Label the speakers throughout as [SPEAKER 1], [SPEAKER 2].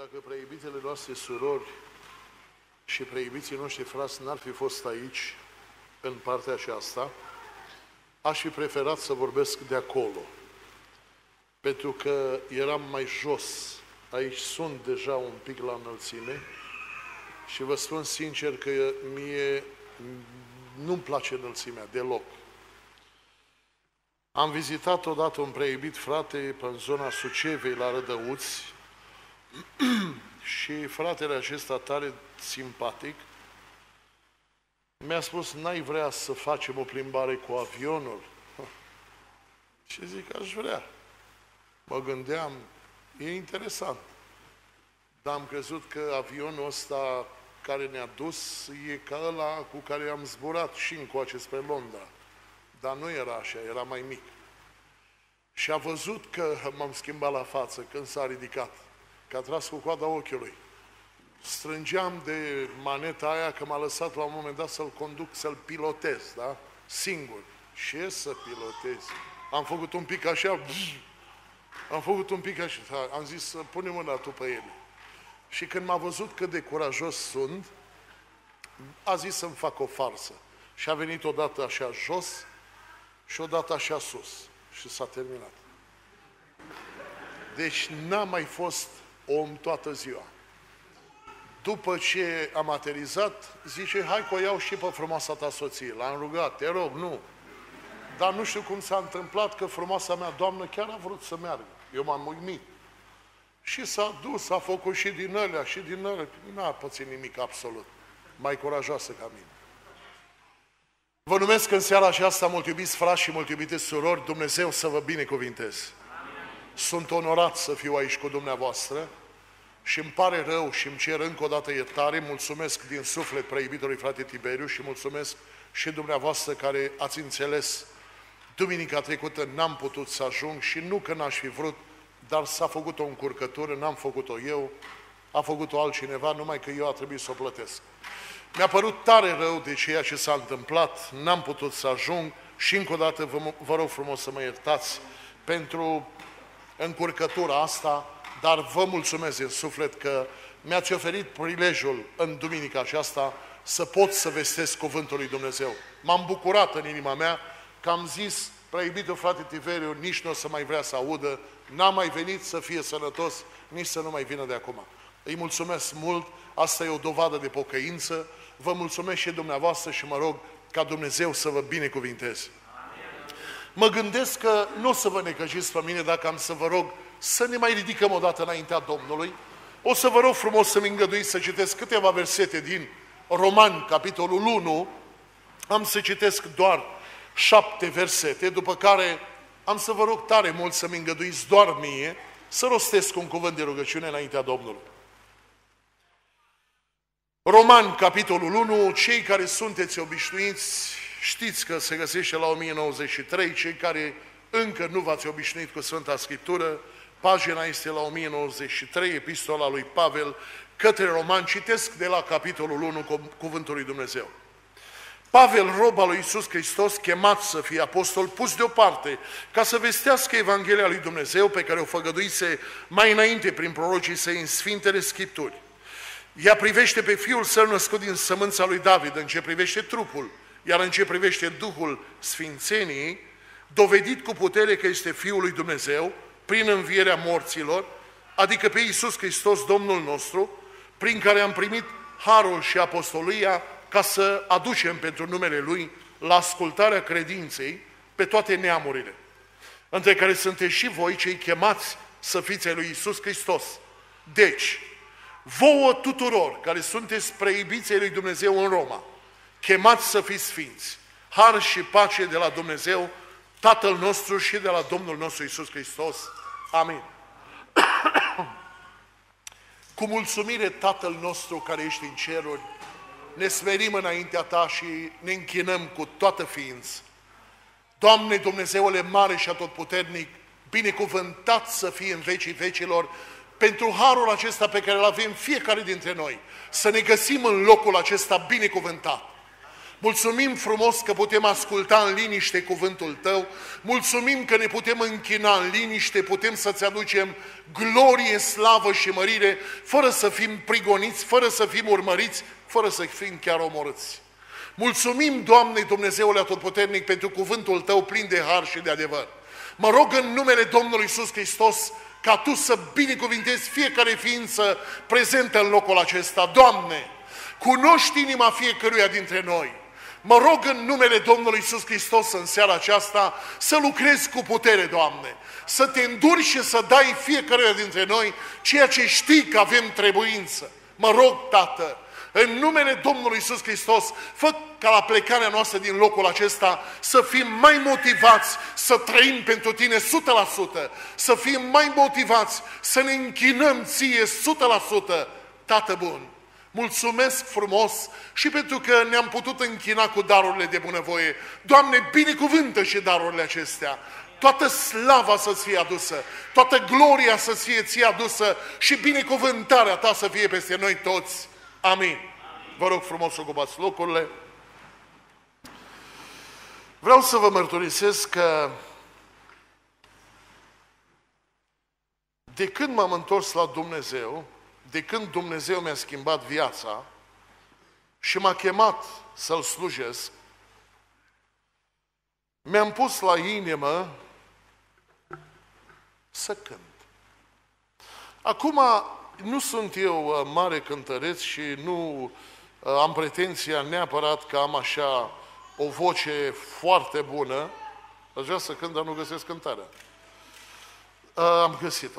[SPEAKER 1] Dacă preiubitele noastre surori și preiubiții noștri frați n-ar fi fost aici, în partea aceasta, aș fi preferat să vorbesc de acolo. Pentru că eram mai jos. Aici sunt deja un pic la înălțime și vă spun sincer că mie nu-mi place înălțimea deloc. Am vizitat odată un preiubit frate în zona Sucevei, la Rădăuți, și fratele acesta tare simpatic mi-a spus: n-ai vrea să facem o plimbare cu avionul? Și zic: aș vrea. Mă gândeam, e interesant. Dar am crezut că avionul ăsta care ne-a dus e ca ăla cu care am zburat și încoace spre Londra. Dar nu era așa, era mai mic. Și a văzut că m-am schimbat la față când s-a ridicat, că a tras cu coada ochiului. Strângeam de maneta aia că m-a lăsat la un moment dat să-l conduc, să-l pilotez, da? Singur. Ce să pilotez? Am făcut un pic așa, am zis să pune mâna tu pe ele. Și când m-a văzut cât de curajos sunt, a zis să-mi fac o farsă. Și a venit odată așa jos și odată așa sus. Și s-a terminat. Deci n-a mai fost om toată ziua. După ce am aterizat, zice: hai că o iau și pe frumoasa ta soție. L-am rugat: te rog, nu. Dar nu știu cum s-a întâmplat că frumoasa mea doamnă chiar a vrut să meargă. Eu m-am uimit. Și s-a dus, a făcut și din alea, și din alea. N-a pățit nimic absolut. Mai curajoasă ca mine. Vă numesc în seara aceasta, mult iubiți frați și mult iubite surori, Dumnezeu să vă binecuvinteze. Sunt onorat să fiu aici cu dumneavoastră și îmi pare rău și îmi cer încă o dată iertare. Mulțumesc din suflet preiubitului frate Tiberiu și mulțumesc și dumneavoastră care ați înțeles. Duminica trecută n-am putut să ajung și nu că n-aș fi vrut, dar s-a făcut o încurcătură, n-am făcut-o eu, a făcut-o altcineva, numai că eu a trebuit să o plătesc. Mi-a părut tare rău de ceea ce s-a întâmplat, n-am putut să ajung și încă o dată vă rog frumos să mă iertați pentru încurcătura asta, dar vă mulțumesc din suflet că mi-ați oferit prilejul în duminica aceasta să pot să vestesc cuvântul lui Dumnezeu. M-am bucurat în inima mea că am zis: preiubitul frate Tiberiu nici nu o să mai vrea să audă, n-a mai venit, să fie sănătos, nici să nu mai vină de acum. Îi mulțumesc mult, asta e o dovadă de pocăință. Vă mulțumesc și dumneavoastră și mă rog ca Dumnezeu să vă binecuvinteze. Mă gândesc că nu o să vă necăjiți pe mine dacă am să vă rog să ne mai ridicăm o dată înaintea Domnului. O să vă rog frumos să-mi îngăduiți să citesc câteva versete din Romani, capitolul 1. Am să citesc doar 7 versete, după care am să vă rog tare mult să-mi îngăduiți doar mie să rostesc un cuvânt de rugăciune înaintea Domnului. Romani, capitolul 1, cei care sunteți obișnuiți, știți că se găsește la 1093, cei care încă nu v-ați obișnuit cu Sfânta Scriptură, pagina este la 1093, epistola lui Pavel către Romani, citesc de la capitolul 1 cuvântul lui Dumnezeu. Pavel, rob al lui Iisus Hristos, chemat să fie apostol, pus deoparte, ca să vestească Evanghelia lui Dumnezeu, pe care o făgăduise mai înainte prin prorocii săi în Sfintele Scripturi. Ea privește pe Fiul Său născut din sămânța lui David, în ce privește trupul, iar în ce privește Duhul Sfințeniei, dovedit cu putere că este Fiul lui Dumnezeu, prin învierea morților, adică pe Iisus Hristos, Domnul nostru, prin care am primit harul și apostolia ca să aducem pentru numele Lui la ascultarea credinței pe toate neamurile, între care sunteți și voi cei chemați să fiți ai lui Iisus Hristos. Deci, vouă tuturor care sunteți preiubiți ai lui Dumnezeu în Roma, chemați să fiți sfinți, har și pace de la Dumnezeu, Tatăl nostru și de la Domnul nostru Iisus Hristos. Amin. Cu mulțumire, Tatăl nostru care ești în ceruri, ne smerim înaintea Ta și ne închinăm cu toată ființă. Doamne, Dumnezeule mare și atotputernic, binecuvântat să fie în vecii vecilor, pentru harul acesta pe care îl avem fiecare dintre noi, să ne găsim în locul acesta binecuvântat. Mulțumim frumos că putem asculta în liniște cuvântul Tău. Mulțumim că ne putem închina în liniște, putem să-Ți aducem glorie, slavă și mărire, fără să fim prigoniți, fără să fim urmăriți, fără să fim chiar omorâți. Mulțumim, Doamne Dumnezeule Atotputernic, pentru cuvântul Tău plin de har și de adevăr. Mă rog în numele Domnului Iisus Hristos ca Tu să binecuvintezi fiecare ființă prezentă în locul acesta. Doamne, cunoști inima fiecăruia dintre noi. Mă rog în numele Domnului Iisus Hristos în seara aceasta să lucrezi cu putere, Doamne, să Te înduri și să dai fiecăruia dintre noi ceea ce știi că avem trebuință. Mă rog, Tată, în numele Domnului Iisus Hristos, fă ca la plecarea noastră din locul acesta să fim mai motivați să trăim pentru Tine 100%, să fim mai motivați să ne închinăm Ție 100%, Tată bun. Mulțumesc frumos și pentru că ne-am putut închina cu darurile de bunăvoie. Doamne, binecuvântă și darurile acestea. Toată slava să-ți fie adusă, toată gloria să-ți fie ție adusă și binecuvântarea Ta să fie peste noi toți. Amin. Vă rog frumos să ocupați locurile. Vreau să vă mărturisesc că de când m-am întors la Dumnezeu, de când Dumnezeu mi-a schimbat viața și m-a chemat să-L slujesc, mi-am pus la inimă să cânt. Acum, nu sunt eu mare cântăreț și nu am pretenția neapărat că am așa o voce foarte bună. Aș vrea să cânt, dar nu găsesc cântarea. Am găsit-o.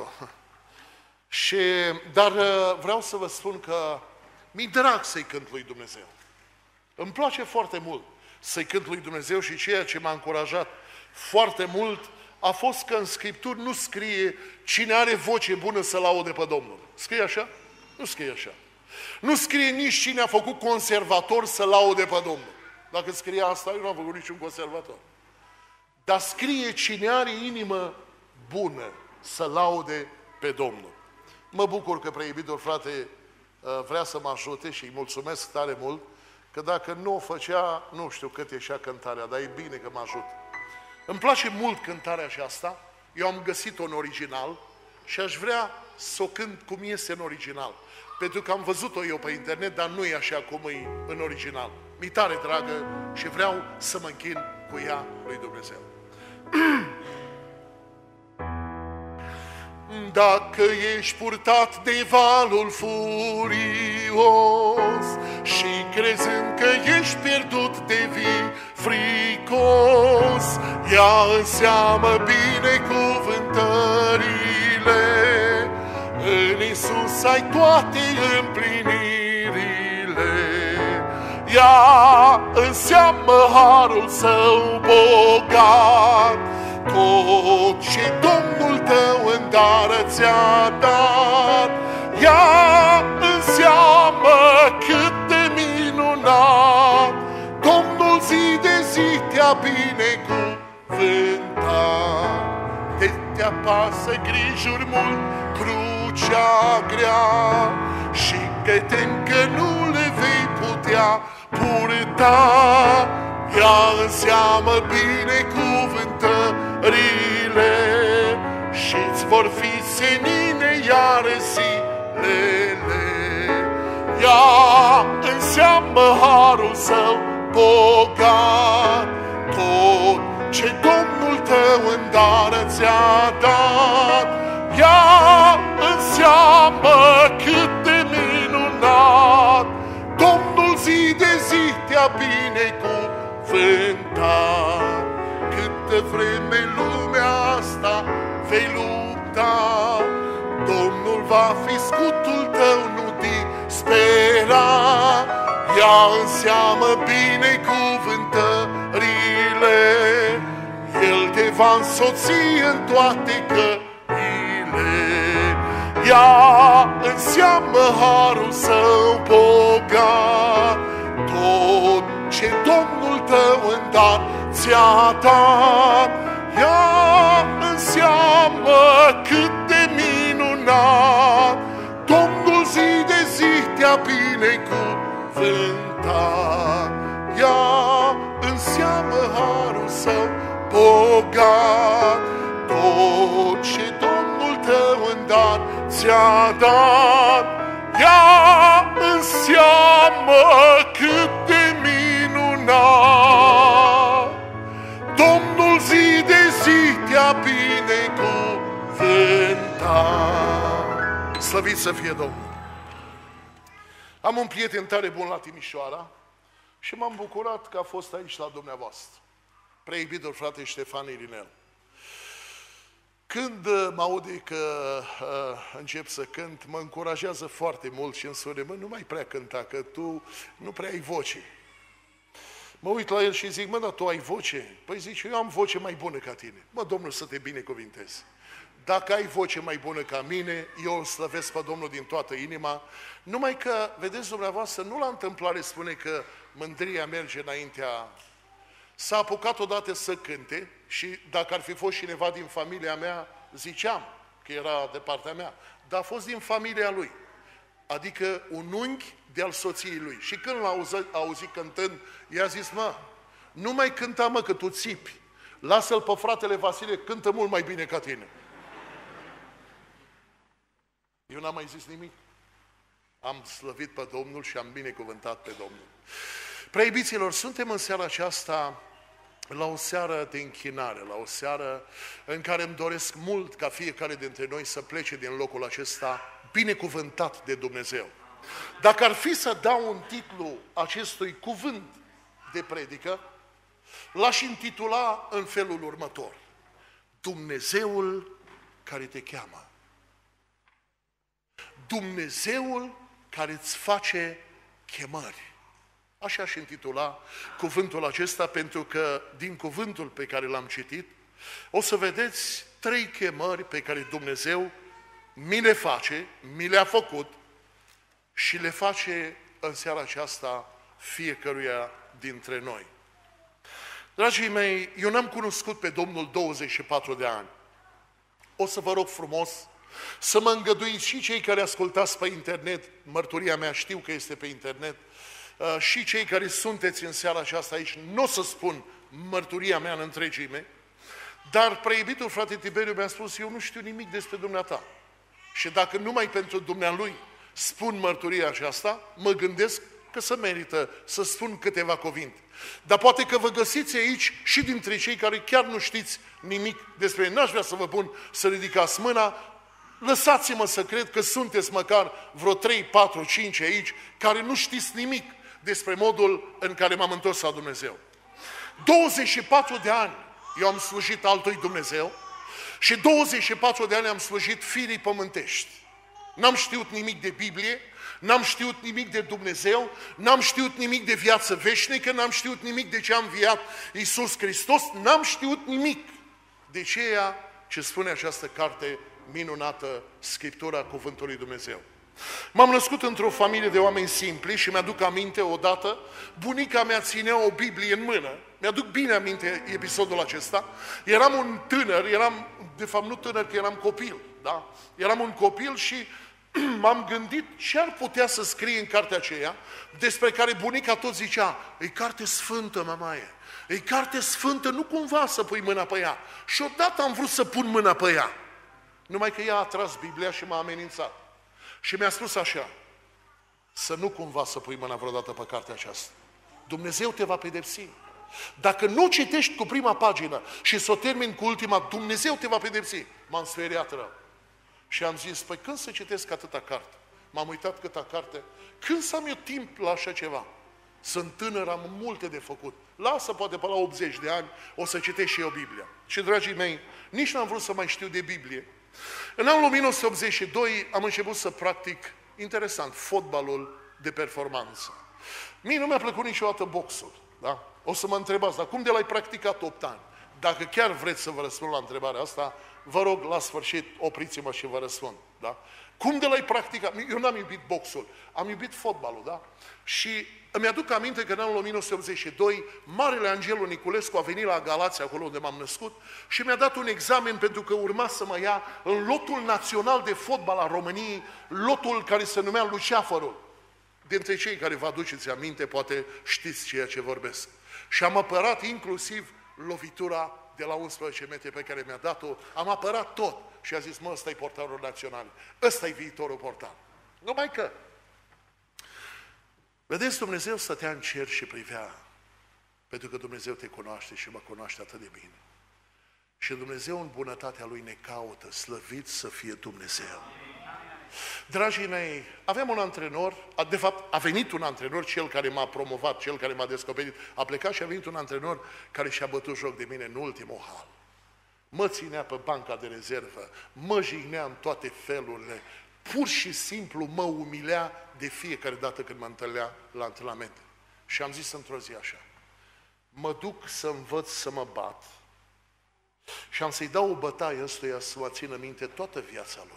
[SPEAKER 1] Dar vreau să vă spun că mi-e drag să-i cânt lui Dumnezeu. Îmi place foarte mult să-i cânt lui Dumnezeu și ceea ce m-a încurajat foarte mult a fost că în Scripturi nu scrie cine are voce bună să laude pe Domnul. Scrie așa? Nu scrie așa. Nu scrie nici cine a făcut conservator să laude pe Domnul. Dacă scrie asta, eu nu am făcut niciun conservator. Dar scrie cine are inimă bună să laude pe Domnul. Mă bucur că preiubitul frate vrea să mă ajute și îi mulțumesc tare mult, că dacă nu o făcea, nu știu cât ieșea cântarea, dar e bine că mă ajută. Îmi place mult cântarea aceasta, eu am găsit-o în original și aș vrea să o cânt cum este în original. Pentru că am văzut-o eu pe internet, dar nu e așa cum e în original. Mi-e tare dragă și vreau să mă închin cu ea lui Dumnezeu. Dacă ești purtat de valul furios și crezând că ești pierdut de vii fricos, ia în seamă binecuvântările. În Iisus ai toate împlinirile. Ia în seamă harul Său bogat, tot ce Domnul tău în dară ți-a dat. Ia în seamă cât de minunat Domnul zi de zi te-a binecuvântat. Te apasă grijuri mult, crucea grea, și că tem că nu le vei putea purta. Ia în seamă binecuvântările și-ți vor fi senine iar zilele. Ia în seamă harul Său bogat, tot ce Domnul tău în dară ți-a dat. Ia în seamă cât de minunat Domnul zi de zi te-a binecuvântat. Câtă vreme lumea asta vei lupta, Domnul va fi scutul tău, nu dispera. Ia în seamă binecuvântările, El te va însoți în toate căile. Ia în seamă harul Său bogat, tot ce Domnul tău în dar ți-a dat. Ia în seamă cât de minunat Domnul zi de zi te-a binecuvântat. ia în seamă harul său bogat. Tot ce Domnul tău în dar ți-a dat, ia în seamă cât de minunat. Domnul zi de zi te-a binecuvântat. Slăvit să fie Domnul! Am un prieten tare bun la Timișoara și m-am bucurat că a fost aici la dumneavoastră. Preiubitul frate Ștefan Irinel. Când mă aude că încep să cânt, mă încurajează foarte mult și îmi spune, mă, nu mai prea cânta, că tu nu prea ai voce. Mă uit la el și zic, mă, dar tu ai voce? Păi zice, eu am voce mai bună ca tine. Mă, Domnul să te binecuvinteze. Dacă ai voce mai bună ca mine, eu îl slăvesc pe Domnul din toată inima. Numai că, vedeți dumneavoastră, nu la întâmplare spune că mândria merge înaintea. S-a apucat odată să cânte și dacă ar fi fost cineva din familia mea, ziceam că era de partea mea, dar a fost din familia lui. Adică un unghi de-al soției lui. Și când l-a auzit cântând, i-a zis, mă, nu mai cânta, mă, că tu țipi. Lasă-l pe fratele Vasile, cântă mult mai bine ca tine. Eu n-am mai zis nimic. Am slăvit pe Domnul și am binecuvântat pe Domnul. Preiubiților, suntem în seara aceasta la o seară de închinare, la o seară în care îmi doresc mult ca fiecare dintre noi să plece din locul acesta binecuvântat de Dumnezeu. Dacă ar fi să dau un titlu acestui cuvânt de predică, l-aș intitula în felul următor: Dumnezeul care te cheamă. Dumnezeul care îți face chemări. Așa aș intitula cuvântul acesta, pentru că din cuvântul pe care l-am citit, o să vedeți 3 chemări pe care Dumnezeu mi le face, mi le-a făcut și le face în seara aceasta fiecăruia dintre noi. Dragii mei, eu n-am cunoscut pe Domnul 24 de ani. O să vă rog frumos să mă îngăduiți și cei care ascultați pe internet, mărturia mea știu că este pe internet, și cei care sunteți în seara aceasta aici, nu o să spun mărturia mea în întregime, dar preiubitul frate Tiberiu mi-a spus, eu nu știu nimic despre dumneata. Și dacă numai pentru dumnealui spun mărturia aceasta, mă gândesc că se merită să spun câteva cuvinte. Dar poate că vă găsiți aici și dintre cei care chiar nu știți nimic despre ei. N-aș vrea să vă pun să ridicați mâna. Lăsați-mă să cred că sunteți măcar vreo 3, 4, 5 aici care nu știți nimic despre modul în care m-am întors la Dumnezeu. 24 de ani eu am slujit altui Dumnezeu și 24 de ani am slujit firii pământești. N-am știut nimic de Biblie, n-am știut nimic de Dumnezeu, n-am știut nimic de viață veșnică, n-am știut nimic de ce a înviat Iisus Hristos, n-am știut nimic de ceea ce spune această carte minunată, Scriptura Cuvântului Dumnezeu. M-am născut într-o familie de oameni simpli și mi-aduc aminte odată, bunica mea ținea o Biblie în mână. Mi-aduc bine aminte episodul acesta. Eram un tânăr, de fapt nu tânăr, că eram copil. Da? Eram un copil și m-am gândit ce ar putea să scrie în cartea aceea, despre care bunica tot zicea, e carte sfântă, mamaie. E carte sfântă, nu cumva să pui mâna pe ea. Și odată am vrut să pun mâna pe ea. Numai că ea a tras Biblia și m-a amenințat. Și mi-a spus așa, să nu cumva să pui mâna vreodată pe cartea aceasta. Dumnezeu te va pedepsi. Dacă nu citești cu prima pagină și să o termin cu ultima, Dumnezeu te va pedepsi. M-am speriat rău. Și am zis, păi când să citesc atâta carte? M-am uitat câta carte. Când să am eu timp la așa ceva? Sunt tânăr, am multe de făcut. Lasă, poate pe la 80 de ani, o să citesc și eu Biblia. Și, dragii mei, nici n-am vrut să mai știu de Biblie. În anul 1982 am început să practic, interesant, fotbalul de performanță. Mie nu mi-a plăcut niciodată boxul. Da? O să mă întrebați, dar cum de l-ai practicat 8 ani? Dacă chiar vreți să vă răspund la întrebarea asta, vă rog, la sfârșit, opriți-mă și vă răspund. Da? Cum de l-ai practicat? Eu n-am iubit boxul, am iubit fotbalul. Da? Și îmi aduc aminte că în anul 1982, Marele Angelu Niculescu a venit la Galați, acolo unde m-am născut, și mi-a dat un examen pentru că urma să mă ia în lotul național de fotbal al României, lotul care se numea Luceafărul. dintre cei care vă aduceți aminte, poate știți ceea ce vorbesc. Și am apărat inclusiv lovitura de la 11 metri pe care mi-a dat-o, am apărat tot și a zis, mă, ăsta e portarul național, ăsta e viitorul portar. Numai că, vedeți, Dumnezeu stătea în cer și privea, pentru că Dumnezeu te cunoaște și mă cunoaște atât de bine. Și Dumnezeu în bunătatea Lui ne caută, slăvit să fie Dumnezeu. Dragii mei, avem un antrenor, de fapt a venit un antrenor, cel care m-a promovat, cel care m-a descoperit, a plecat și a venit un antrenor care și-a bătut joc de mine în ultimul hal. Mă ținea pe banca de rezervă, mă jignea în toate felurile, pur și simplu mă umilea de fiecare dată când mă întâlnea la antrenamente. Și am zis într-o zi așa, mă duc să învăț să mă bat și am să-i dau o bătaie ăstuia să mă țină minte toată viața lui.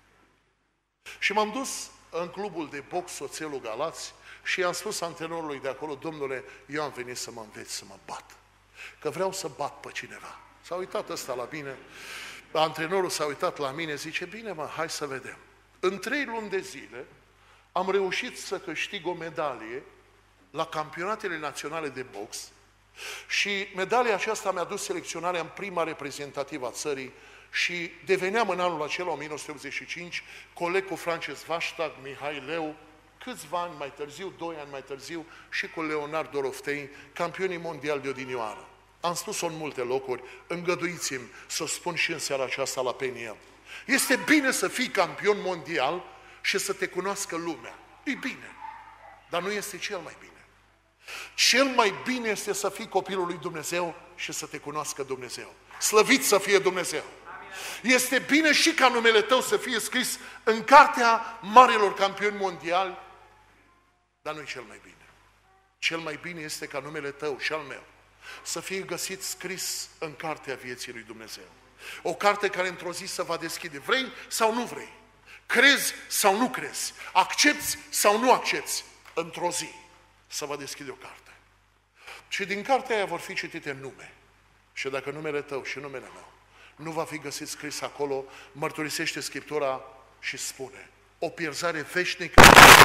[SPEAKER 1] Și m-am dus în clubul de box Oțelul Galați și i-am spus antrenorului de acolo, domnule, eu am venit să mă înveț să mă bat, că vreau să bat pe cineva. S-a uitat ăsta la mine, antrenorul s-a uitat la mine, zice, bine mă, hai să vedem. În 3 luni de zile am reușit să câștig o medalie la campionatele naționale de box și medalia aceasta mi-a dus selecționarea în prima reprezentativă a țării și deveneam în anul acela, 1985, coleg cu Frances Vaștag, Mihai Leu, câțiva ani mai târziu, 2 ani mai târziu, și cu Leonard Doroftei, campionii mondiali de odinioară. Am spus-o în multe locuri, îngăduiți-mi să o spun și în seara aceasta la Peniel. Este bine să fii campion mondial și să te cunoască lumea. E bine, dar nu este cel mai bine. Cel mai bine este să fii copilul lui Dumnezeu și să te cunoască Dumnezeu. Slăvit să fie Dumnezeu! Este bine și ca numele tău să fie scris în cartea marilor campioni mondiali, dar nu e cel mai bine. Cel mai bine este ca numele tău și al meu să fie găsit scris în cartea vieții lui Dumnezeu. O carte care într-o zi se va deschide. Vrei sau nu vrei? Crezi sau nu crezi? Accepți sau nu accepți? Într-o zi se va deschide o carte. Și din cartea aia vor fi citite nume. Și dacă numele tău și numele meu nu va fi găsit scris acolo, mărturisește Scriptura și spune, o pierzare veșnică.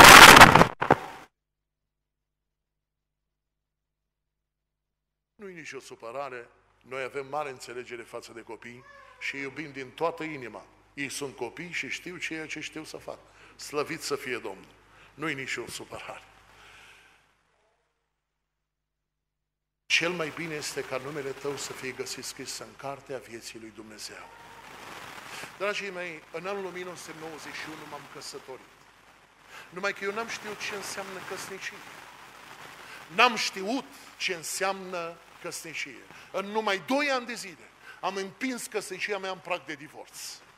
[SPEAKER 1] Nu e nicio supărare, noi avem mare înțelegere față de copii și iubim din toată inima. Ei sunt copii și știu ceea ce știu să fac. Slăvit să fie Domnul. Nu e nicio supărare. Cel mai bine este ca numele tău să fie găsit scris în cartea vieții lui Dumnezeu. Dragii mei, în anul 1991 m-am căsătorit. Numai că eu n-am știut ce înseamnă căsnicie. N-am știut ce înseamnă căsnicie. În numai 2 ani de zile am împins căsnicia mea în prag de divorț.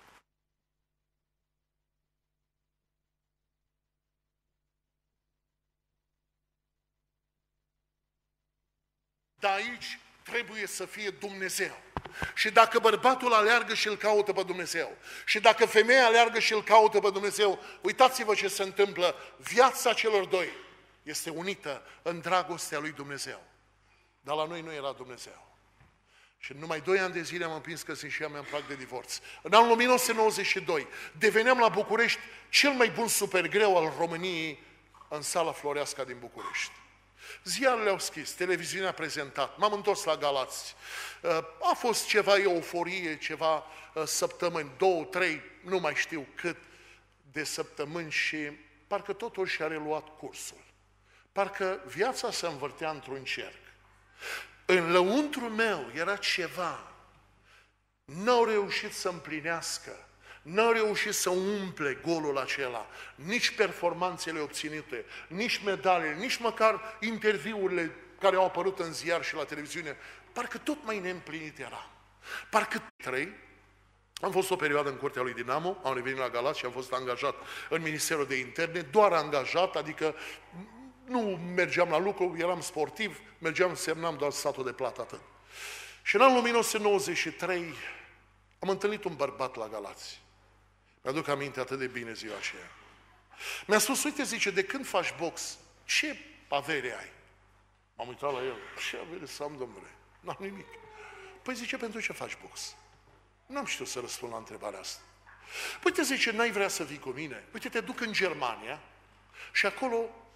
[SPEAKER 1] Dar aici trebuie să fie Dumnezeu. Și dacă bărbatul aleargă și îl caută pe Dumnezeu, și dacă femeia aleargă și îl caută pe Dumnezeu, uitați-vă ce se întâmplă. Viața celor doi este unită în dragostea lui Dumnezeu. Dar la noi nu era Dumnezeu. Și în numai 2 ani de zile am împins căsnicia mea în prag de divorț. În anul 1992 deveneam la București cel mai bun supergreu al României în sala Floreasca din București. Ziarele au scris, televiziunea a prezentat, m-am întors la Galați. A fost ceva euforie, ceva săptămâni, 2, 3, nu mai știu cât de săptămâni și parcă totul și-a reluat cursul. Parcă viața se învârtea într-un cerc. În lăuntrul meu era ceva. N-au reușit să împlinească, n-au reușit să umple golul acela, nici performanțele obținute, nici medalele, nici măcar interviurile care au apărut în ziar și la televiziune. Parcă tot mai neîmplinit era. Parcă 3. Am fost o perioadă în curtea lui Dinamo, am revenit la Galați și am fost angajat în Ministerul de Interne, doar angajat, adică nu mergeam la lucru, eram sportiv, mergeam, semnam doar statul de plată, atât. Și în anul 1993 am întâlnit un bărbat la Galați. Mi-aduc aminte atât de bine ziua aceea. Mi-a spus, uite, zice, de când faci box, ce avere ai? M-am uitat la el, ce avere să am, domnule? N-am nimic. Păi zice, pentru ce faci box? N-am știut să răspund la întrebarea asta. Păi te zice, n-ai vrea să vii cu mine? Uite, te duc în Germania și acolo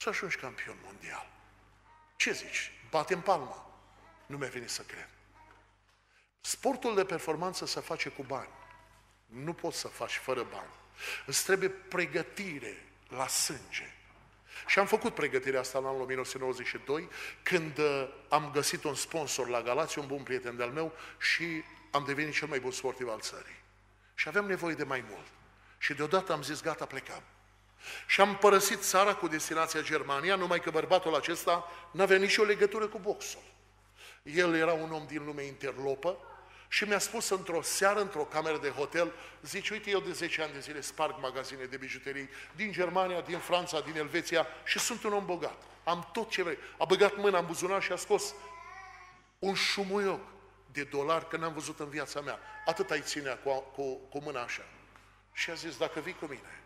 [SPEAKER 1] și ajungi campion mondial. Ce zici? Bate-mi palma. Nu mi-a venit să cred. Sportul de performanță se face cu bani. Nu poți să faci fără bani. Îți trebuie pregătire la sânge. Și am făcut pregătirea asta în anul 1992, când am găsit un sponsor la Galați, un bun prieten de-al meu, și am devenit cel mai bun sportiv al țării. Și aveam nevoie de mai mult. Și deodată am zis, gata, plecam. Și am părăsit țara cu destinația Germania, numai că bărbatul acesta n-avea nicio legătură cu boxul. El era un om din lume interlopă și mi-a spus într-o seară, într-o cameră de hotel, zice, uite, eu de 10 ani de zile sparg magazine de bijuterii din Germania, din Franța, din Elveția și sunt un om bogat. Am tot ce vrei. A băgat mâna în buzunar și a scos un șumuioc de dolari că n-am văzut în viața mea. Atât ai ținea cu mâna așa. Și a zis, dacă vii cu mine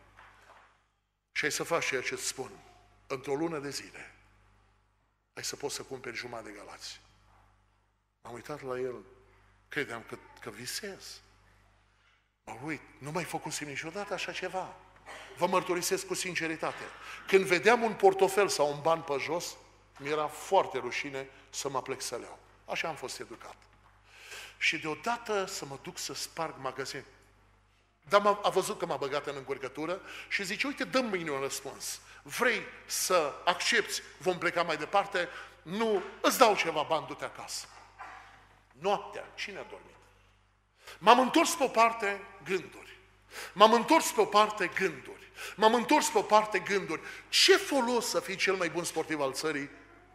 [SPEAKER 1] și ai să faci ceea ce îți spun, într-o lună de zile, ai să poți să cumperi jumătate de Galați. M-am uitat la el, credeam că visez. Mă uit, nu mai făcusem niciodată așa ceva. Vă mărturisesc cu sinceritate. Când vedeam un portofel sau un ban pe jos, mi-era foarte rușine să mă plec să le iau. Așa am fost educat. Și deodată să mă duc să sparg magazin. Dar a văzut că m-a băgat în încurcătură și zice, uite, dăm mâine un răspuns. Vrei să accepti, vom pleca mai departe? Nu, îți dau ceva bani, du-te acasă. Noaptea, cine a dormit? M-am întors pe o parte, gânduri. M-am întors pe o parte, gânduri. M-am întors pe o parte, gânduri. Ce folos să fii cel mai bun sportiv al țării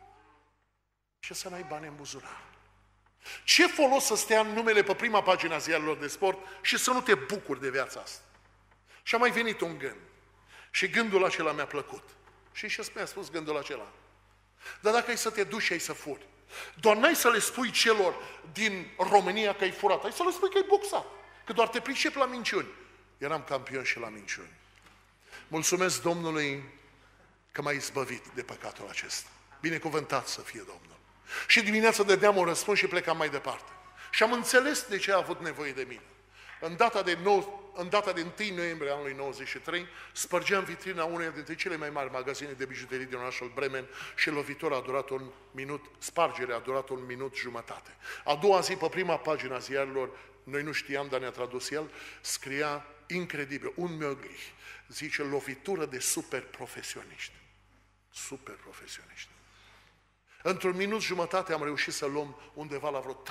[SPEAKER 1] și să n-ai bani în buzunar? Ce folos să stea numele pe prima pagina ziarelor de sport și să nu te bucuri de viața asta? Și a mai venit un gând. Și gândul acela mi-a plăcut. Și ce mi-a spus gândul acela? Dar dacă ai să te duci și ai să furi, doar n-ai să le spui celor din România că ai furat, ai să le spui că ai boxat, că doar te pricepi la minciuni. Eram campion și la minciuni. Mulțumesc Domnului că m-a izbăvit de păcatul acesta. Binecuvântat să fie Domnul. Și dimineața dădeam un răspuns și plecam mai departe. Și am înțeles de ce a avut nevoie de mine. În data de 1 noiembrie anului 93, spărgeam vitrina uneia dintre cele mai mari magazine de bijuterii din orașul Bremen și lovitura a durat un minut, spargerea a durat un minut jumătate. A doua zi, pe prima pagina ziarilor, noi nu știam, dar ne-a tradus el, scria incredibil, un möglich, zice, lovitură de super profesioniști. Super profesioniști. Într-un minut jumătate am reușit să luăm undeva la vreo 300-400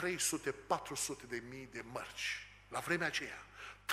[SPEAKER 1] de mii de mărci. La vremea aceea,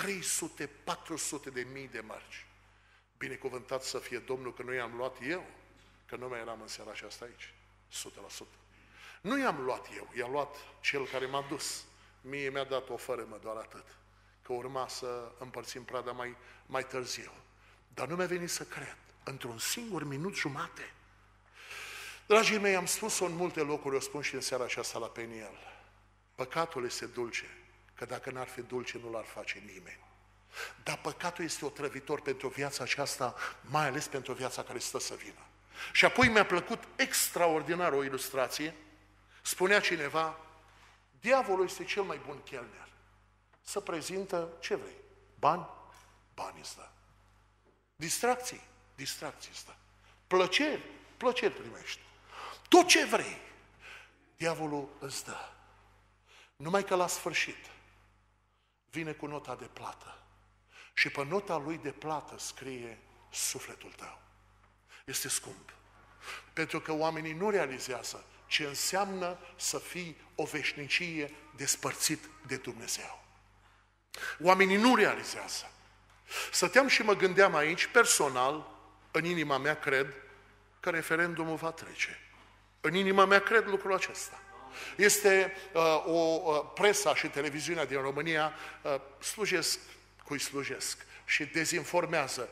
[SPEAKER 1] 300-400 de mii de mărci. Binecuvântat să fie Domnul că nu i-am luat eu, că nu mai eram în seara aceasta aici, 100%. Nu i-am luat eu, i-a luat cel care m-a dus. Mie mi-a dat o fărâmă, doar atât. Că urma să împărțim prada mai târziu. Dar nu mi-a venit să cred. Într-un singur minut jumate. Dragii mei, am spus-o în multe locuri, o spun și în seara aceasta la Peniel. Păcatul este dulce, că dacă n-ar fi dulce, nu l-ar face nimeni. Dar păcatul este otrăvitor pentru viața aceasta, mai ales pentru viața care stă să vină. Și apoi mi-a plăcut extraordinar o ilustrație. Spunea cineva, diavolul este cel mai bun chelner. Să prezintă ce vrei. Bani? Bani îți dă. Distracții? Distracții îți dă. Plăceri? Plăceri primești. Tot ce vrei, diavolul îți dă. Numai că la sfârșit vine cu nota de plată. Și pe nota lui de plată scrie sufletul tău. Este scump. Pentru că oamenii nu realizează ce înseamnă să fii o veșnicie despărțit de Dumnezeu. Oamenii nu realizează. Stăteam și mă gândeam aici, personal, în inima mea cred că referendumul va trece. În inima mea cred lucrul acesta. Este presa și televiziunea din România slujesc cui slujesc și dezinformează.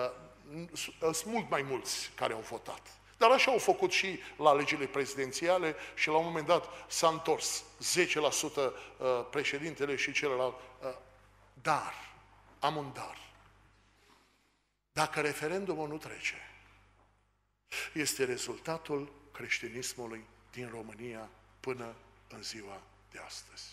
[SPEAKER 1] Sunt mult mai mulți care au votat. Dar așa au făcut și la alegerile prezidențiale și la un moment dat s-a întors 10% președintele și celălalt. Dar, am un dar. Dacă referendumul nu trece, este rezultatul creștinismului din România până în ziua de astăzi.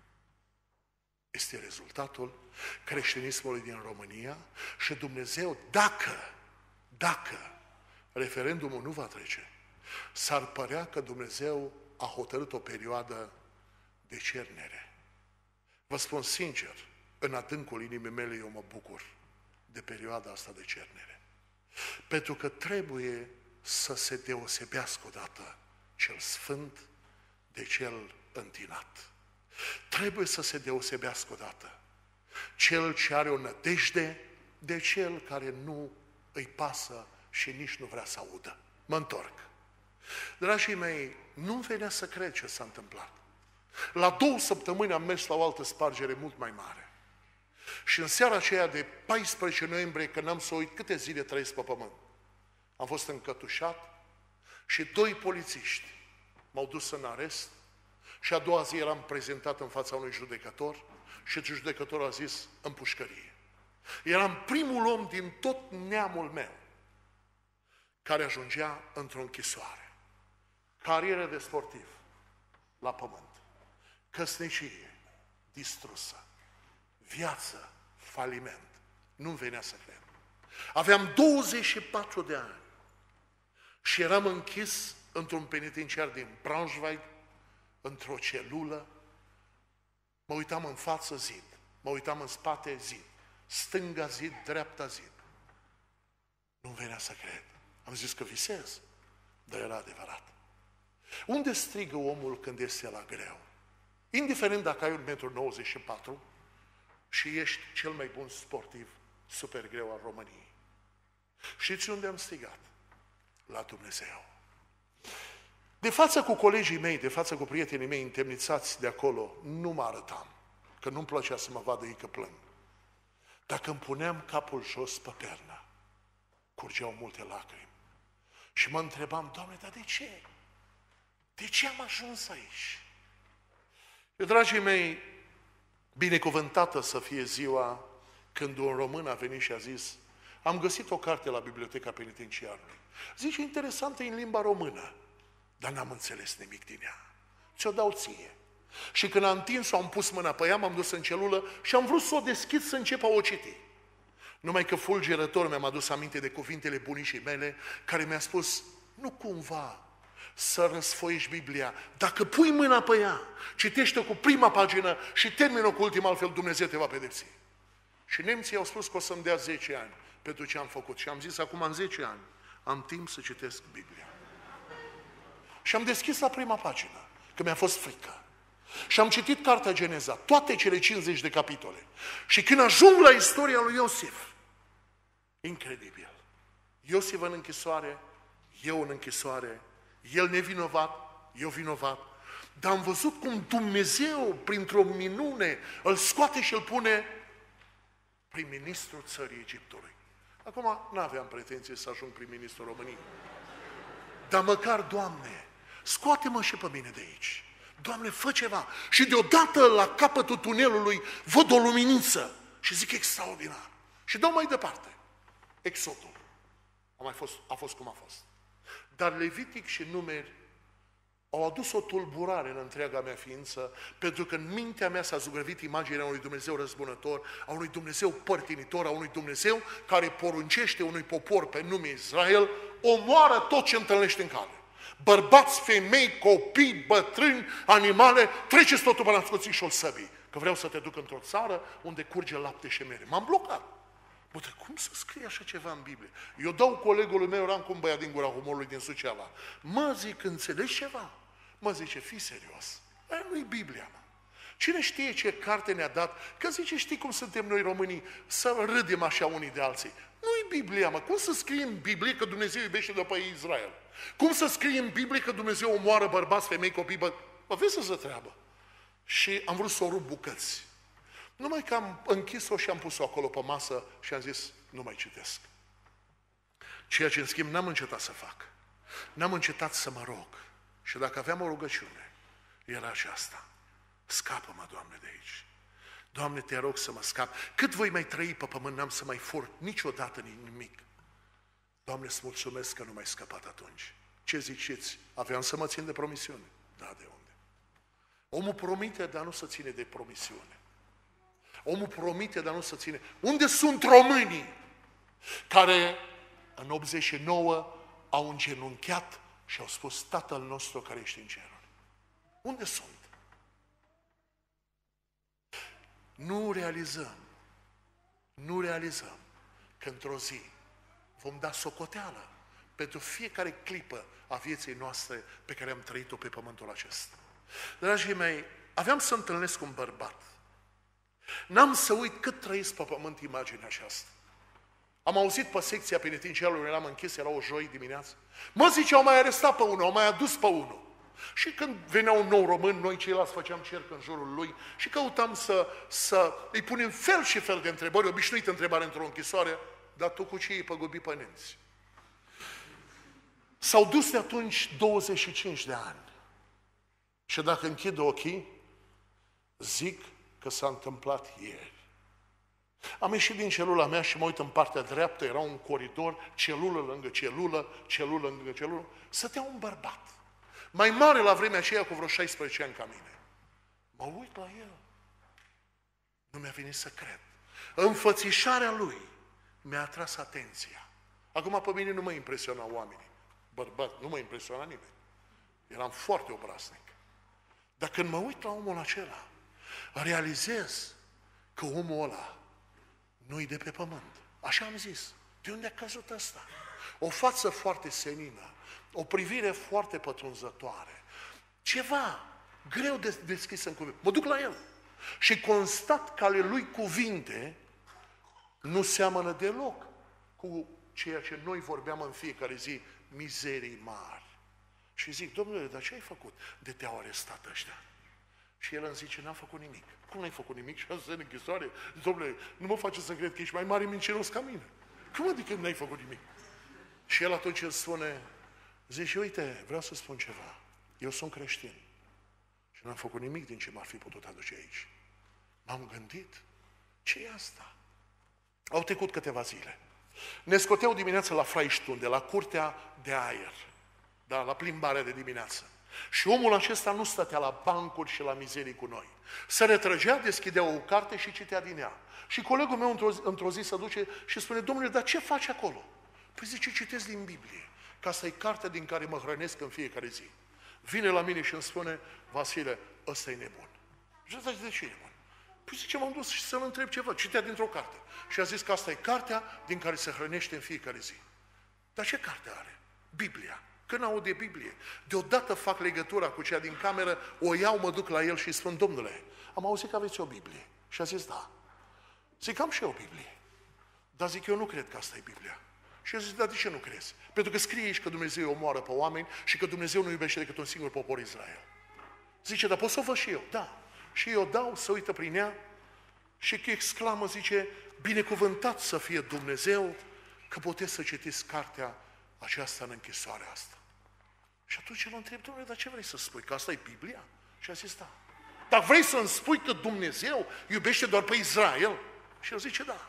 [SPEAKER 1] Este rezultatul creștinismului din România și Dumnezeu, dacă referendumul nu va trece. S-ar părea că Dumnezeu a hotărât o perioadă de cernere. Vă spun sincer, în adâncul inimii mele eu mă bucur de perioada asta de cernere. Pentru că trebuie să se deosebească odată cel sfânt de cel întinat. Trebuie să se deosebească odată cel ce are o nădejde de cel care nu îi pasă și nici nu vrea să audă. Mă întorc. Dragii mei, nu venea să cred ce s-a întâmplat. La 2 săptămâni am mers la o altă spargere mult mai mare. Și în seara aceea de 14 noiembrie, când am să uit câte zile trăiesc pe pământ, am fost încătușat și 2 polițiști m-au dus în arest și a doua zi eram prezentat în fața unui judecător și judecătorul a zis în pușcărie. Eram primul om din tot neamul meu care ajungea într-o închisoare. Carieră de sportiv la pământ. Căsnicie distrusă. Viață, faliment. Nu-mi venea să cred. Aveam 24 de ani și eram închis într-un penitenciar din Braunschweig, într-o celulă. Mă uitam în față, zid. Mă uitam în spate, zid. Stânga zid, dreapta zid. Nu-mi venea să cred. Am zis că visez, dar era adevărat. Unde strigă omul când este la greu? Indiferent dacă ai 1,94 m și ești cel mai bun sportiv super greu al României. Știți unde am strigat? La Dumnezeu. De față cu colegii mei, de față cu prietenii mei întemnițați de acolo, nu mă arătam, că nu-mi plăcea să mă vadă ei că plâng. Dacă îmi puneam capul jos pe pernă, curgeau multe lacrimi. Și mă întrebam, Doamne, dar de ce? De ce am ajuns aici? Dragii mei, binecuvântată să fie ziua când un român a venit și a zis: am găsit o carte la Biblioteca Penitenciarului. Zice, interesantă, în limba română, dar n-am înțeles nimic din ea. Ți-o dau ție. Și când am întins-o, am pus mâna pe ea, m-am dus în celulă și am vrut să o deschid să încep a o citi. Numai că fulgerător mi-am adus aminte de cuvintele bunicii mele, care mi-a spus, nu cumva să răsfoiești Biblia. Dacă pui mâna pe ea, citește cu prima pagină și termină cu ultima, altfel Dumnezeu te va pedepsi. Și nemții au spus că o să-mi dea 10 ani pentru ce am făcut. Și am zis, acum în 10 ani, am timp să citesc Biblia. Și am deschis la prima pagină, că mi-a fost frică. Și am citit cartea Geneza, toate cele 50 de capitole. Și când ajung la istoria lui Iosif, incredibil. Iosif în închisoare, eu în închisoare, el nevinovat, eu vinovat. Dar am văzut cum Dumnezeu, printr-o minune, îl scoate și îl pune prim-ministru țării Egiptului. Acum n-aveam pretenție să ajung prim-ministru României. Dar măcar, Doamne, scoate-mă și pe mine de aici. Doamne, fă ceva. Și deodată, la capătul tunelului, văd o luminiță. Și zic, extraordinar. Și dau mai departe. Exodul. A fost cum a fost. Dar Levitic și Numeri au adus o tulburare în întreaga mea ființă, pentru că în mintea mea s-a zugrăvit imaginea unui Dumnezeu răzbunător, a unui Dumnezeu părtinitor, a unui Dumnezeu care poruncește unui popor pe nume Israel, omoară tot ce întâlnește în cale. Bărbați, femei, copii, bătrâni, animale, treceți totul pe la scoțișul săbii, că vreau să te duc într-o țară unde curge lapte și mere. M-am blocat. Bă, dar cum să scrie așa ceva în Biblie? Eu dau colegului meu, eram cu un băiat din Gura Humorului din Suceava. Mă, zic, înțelegi ceva? Mă, zice, fii serios. Aia nu-i Biblia, mă. Cine știe ce carte ne-a dat? Că zice, știi cum suntem noi românii, să râdem așa unii de alții. Nu-i Biblia, mă. Cum să scrie în Biblie că Dumnezeu iubește după Israel? Cum să scrie în Biblie că Dumnezeu omoară bărbați, femei, copii, Mă, vezi să treabă. Și am vrut să o rup bucăți. Numai că am închis-o și am pus-o acolo pe masă și am zis, nu mai citesc. Ceea ce, în schimb, n-am încetat să fac. N-am încetat să mă rog. Și dacă aveam o rugăciune, era aceasta. Scapă-mă, Doamne, de aici. Doamne, te rog să mă scap. Cât voi mai trăi pe pământ, n-am să mai furt niciodată nimic. Doamne, îți mulțumesc că nu m-ai scăpat atunci. Ce ziceți? Aveam să mă țin de promisiune. Da, de unde? Omul promite, dar nu se ține de promisiune. Omul promite, dar nu se ține. Unde sunt românii care în 89 au îngenunchiat și au spus, Tatăl nostru care ești în ceruri. Unde sunt? Nu realizăm că într-o zi vom da socoteală pentru fiecare clipă a vieții noastre pe care am trăit-o pe pământul acesta. Dragii mei, aveam să întâlnesc un bărbat. N-am să uit cât trăiesc pe pământ imaginea aceasta. Am auzit pe secția penitenciarului, eram închis, era o joi dimineață. Mă, zice, au mai arestat pe unul, au mai adus pe unul. Și când venea un nou român, noi ceilalți făceam cerc în jurul lui și căutam să îi punem fel și fel de întrebări, obișnuită întrebare într-o închisoare, dar tu cu ce îi păgubi pe nemți? S-au dus de atunci 25 de ani. Și dacă închid ochii, zic că s-a întâmplat ieri. Am ieșit din celula mea și mă uit în partea dreaptă, era un coridor, celulă lângă celulă, celulă lângă celulă. Stătea un bărbat, mai mare la vremea aceea cu vreo 16 ani ca mine. Mă uit la el. Nu mi-a venit să cred. Înfățișarea lui mi-a atras atenția. Acum pe mine nu mă impresiona oamenii. Bărbat, nu mă impresiona nimeni. Eram foarte obraznic. Dar când mă uit la omul acela, realizez că omul ăla nu-i de pe pământ. Așa am zis. De unde a căzut ăsta? O față foarte senină, o privire foarte pătrunzătoare, ceva greu de deschis în cuvânt. Mă duc la el și constat că ale lui cuvinte nu seamănă deloc cu ceea ce noi vorbeam în fiecare zi, mizerii mari. Și zic, domnule, dar ce ai făcut de te-au arestat ăștia? Și el îmi zice, n-am făcut nimic. Cum n-ai făcut nimic? Și am zis în închisoare, domnule, nu mă face să cred că ești mai mare mincinos ca mine. Cum adică n-ai făcut nimic? Și el atunci îmi spune, zice, uite, vreau să spun ceva. Eu sunt creștin și n-am făcut nimic din ce m-ar fi putut aduce aici. M-am gândit, ce e asta? Au trecut câteva zile. Ne scoteau dimineața la Freistunde, la curtea de aer, da, la plimbarea de dimineață. Și omul acesta nu stătea la bancuri și la mizerii cu noi. Se retrăgea, deschidea o carte și citea din ea. Și colegul meu într-o zi se duce și spune, domnule, dar ce faci acolo? Păi zice, citesc din Biblie, că asta e cartea din care mă hrănesc în fiecare zi. Vine la mine și îmi spune, Vasile, ăsta e nebun. Și ăsta de ce e nebun? Păi zice, m-am dus și să-l întreb ceva, citea dintr-o carte. Și a zis că asta e cartea din care se hrănește în fiecare zi. Dar ce carte are? Biblia. Când aud de Biblie, deodată fac legătura cu cea din cameră, o iau, mă duc la el și îi spun, domnule, am auzit că aveți o Biblie. Și a zis, da. Zic, am și eu o Biblie. Dar zic, eu nu cred că asta e Biblia. Și eu zic, dar de ce nu crezi? Pentru că scrie aici că Dumnezeu îi omoară pe oameni și că Dumnezeu nu iubește decât un singur popor, Israel. Zice, dar pot să o văd și eu? Da. Și eu dau, se uită prin ea și exclamă, zice, binecuvântat să fie Dumnezeu că puteți să citiți cartea aceasta în închisoarea asta. Și atunci el întreb, domnule, dar ce vrei să spui? Că asta e Biblia? Și a zis, da. Dar vrei să-mi spui că Dumnezeu iubește doar pe Israel? Și el zice, da.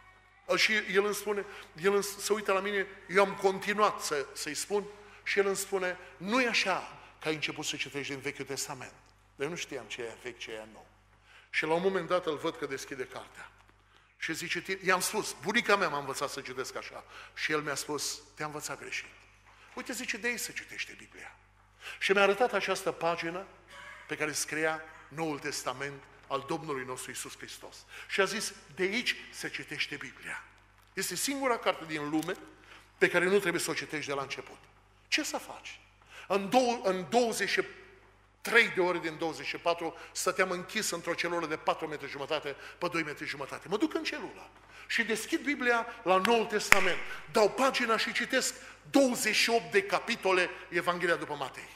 [SPEAKER 1] Și el îmi spune, se uită la mine, eu am continuat să-i spun și el îmi spune, nu e așa că ai început să citești din Vechiul Testament. Dar eu nu știam ce e vechi, ce e nou. Și la un moment dat îl văd că deschide cartea. Și zice, i-am spus, bunica mea m-a învățat să citesc așa. Și el mi-a spus, te-a învățat greșit. Uite, zice, de aici se citește Biblia. Și mi-a arătat această pagină pe care scria Noul Testament al Domnului nostru Iisus Hristos. Și a zis, de aici se citește Biblia. Este singura carte din lume pe care nu trebuie să o citești de la început. Ce să faci? În 23 de ore din 24 stăteam închis într-o celulă de 4 metri jumătate pe 2 metri jumătate. Mă duc în celulă și deschid Biblia la Noul Testament. Dau pagina și citesc 28 de capitole Evanghelia după Matei.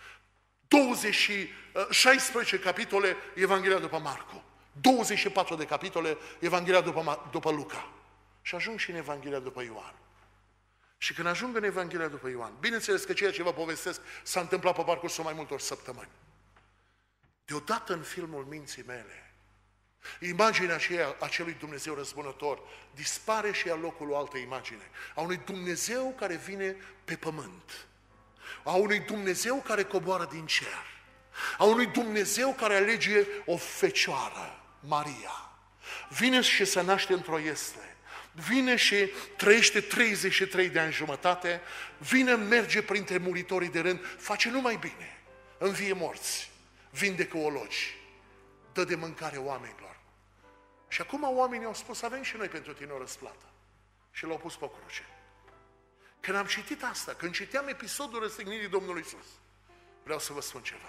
[SPEAKER 1] 16 capitole Evanghelia după Marcu. 24 de capitole Evanghelia după Luca. Și ajung și în Evanghelia după Ioan. Și când ajung în Evanghelia după Ioan, bineînțeles că ceea ce vă povestesc s-a întâmplat pe parcursul mai multor săptămâni. Deodată în filmul minții mele, imaginea aceea acelui Dumnezeu răzbunător dispare și ia locul o altă imagine. A unui Dumnezeu care vine pe pământ. A unui Dumnezeu care coboară din cer. A unui Dumnezeu care alege o fecioară, Maria. Vine și se naște într-o iesle. vine și trăiește 33 de ani jumătate, vine, merge printre muritorii de rând, face numai bine, învie morți, vindecă ologi, dă de mâncare oamenilor. Și acum oamenii au spus, avem și noi pentru tine o răsplată. Și l-au pus pe cruce. Când am citit asta, când citeam episodul răstignirii Domnului Iisus, vreau să vă spun ceva.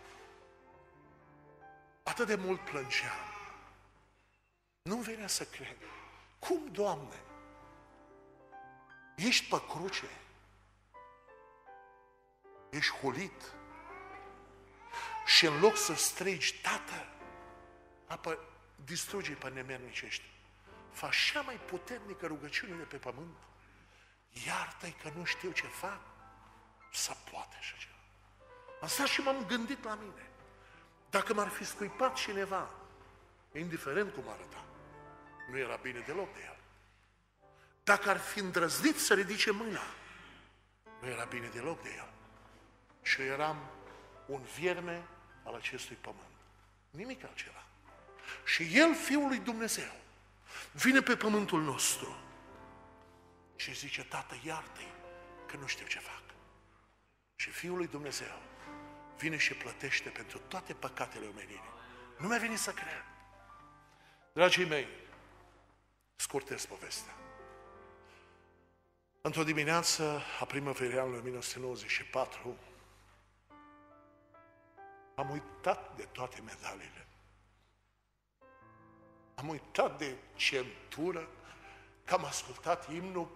[SPEAKER 1] Atât de mult plângeam. Nu-mi venea să cred. Cum, Doamne? Ești pe cruce? Ești hulit? Și în loc să strigi, Tată, distruge pe nemernici ăștia. Faci cea mai puternică rugăciune de pe pământ. Iartă-i că nu știu ce fac. Să poate așa ceva. Am stat și m-am gândit la mine. Dacă m-ar fi scuipat cineva, indiferent cum arăta, nu era bine deloc de el. Dacă ar fi îndrăznit să ridice mâna, nu era bine deloc de el. Și eu eram un vierme al acestui pământ. Nimic altceva. Și El, Fiul lui Dumnezeu, vine pe pământul nostru și zice, Tată, iartă-i că nu știu ce fac. Și Fiul lui Dumnezeu vine și plătește pentru toate păcatele omenirii. Nu mi-a venit să cred. Dragii mei, scurtez povestea. Într-o dimineață a primăverii anului 1994, am uitat de toate medaliile. Am uitat de centură, că am ascultat imnul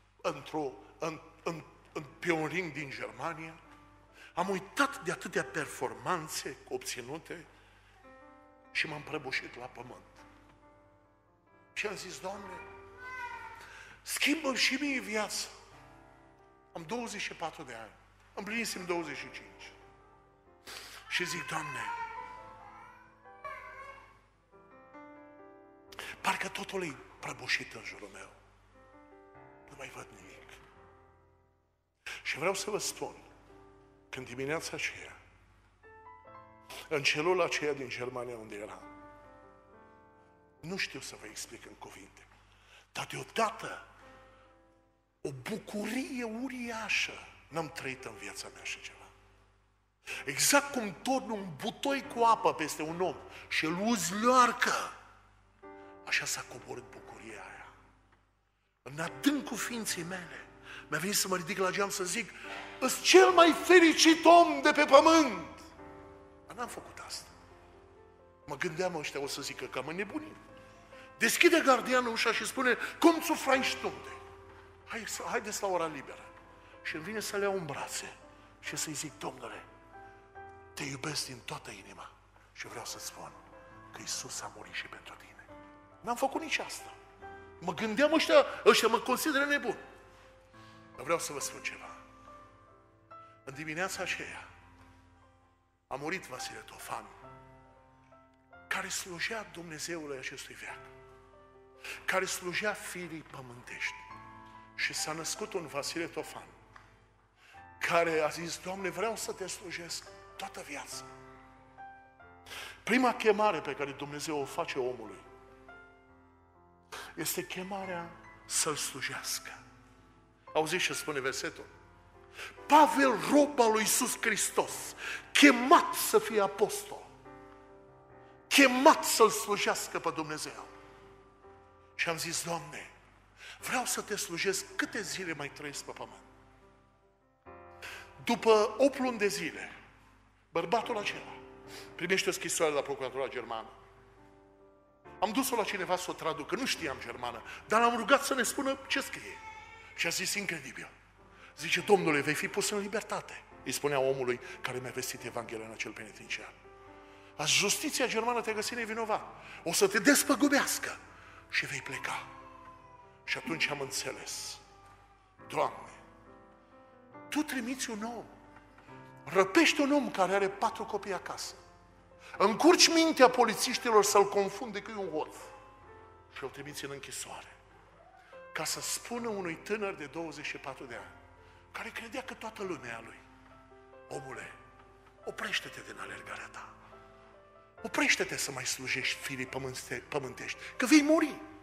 [SPEAKER 1] pe un ring din Germania. Am uitat de atâtea performanțe obținute și m-am prăbușit la pământ. Și am zis, Doamne, schimbă-mi și mie viața. Am 24 de ani, împlinisem 25. Și zic, Doamne, parcă totul e prăbușit în jurul meu. Nu mai văd nimic. Și vreau să vă spun, când dimineața aceea, în celula aceea din Germania unde eram, nu știu să vă explic în cuvinte, dar deodată o bucurie uriașă n-am trăit în viața mea așa ceva. Exact cum torni un butoi cu apă peste un om și îl uzleoarcă, așa s-a coborât bucuria aia. În adâncul ființei mele, mi-a venit să mă ridic la geam să zic, îs cel mai fericit om de pe pământ. Dar n-am făcut asta. Mă gândeam, ăștia o să zică că am înnebunit. Deschide gardianul ușa și spune, cum zu Freistunde? Haideți la ora liberă. Și îmi vine să le iau în brațe și să-i zic, Domnule, te iubesc din toată inima și vreau să-ți spun că Iisus a murit și pentru tine. N-am făcut nici asta. Mă gândeam, ăștia mă consideră nebun. Dar vreau să vă spun ceva. În dimineața aceea a murit Vasile Tofan, care slujea Dumnezeului acestui veac, care slujea firii pământești. Și s-a născut un Vasile Tofan, care a zis, Doamne, vreau să te slujesc toată viața. Prima chemare pe care Dumnezeu o face omului este chemarea să-L slujească. Auziți ce spune versetul? Pavel, rob al lui Iisus Hristos, chemat să fie apostol, chemat să-L slujească pe Dumnezeu. Și am zis, Doamne, vreau să te slujesc câte zile mai trăiesc pe pământ. După 8 luni de zile, bărbatul acela primește o scrisoare la procuratura germană. Am dus-o la cineva să o traducă, nu știam germană, dar l-am rugat să ne spună ce scrie. Și a zis, incredibil. Zice, Domnule, vei fi pus în libertate, îi spunea omului care mi-a vestit Evanghelia în acel penitenciar. Azi justiția germană te găsi nevinovat. O să te despăgubească și vei pleca. Și atunci am înțeles, Doamne, Tu trimiți un om, răpești un om care are 4 copii acasă, încurci mintea polițiștilor să-l confunde că e un hoț și îl trimiți în închisoare, ca să spună unui tânăr de 24 de ani, care credea că toată lumea e a lui, omule, oprește-te din alergarea ta, oprește-te să mai slujești firii pământești, că vei muri.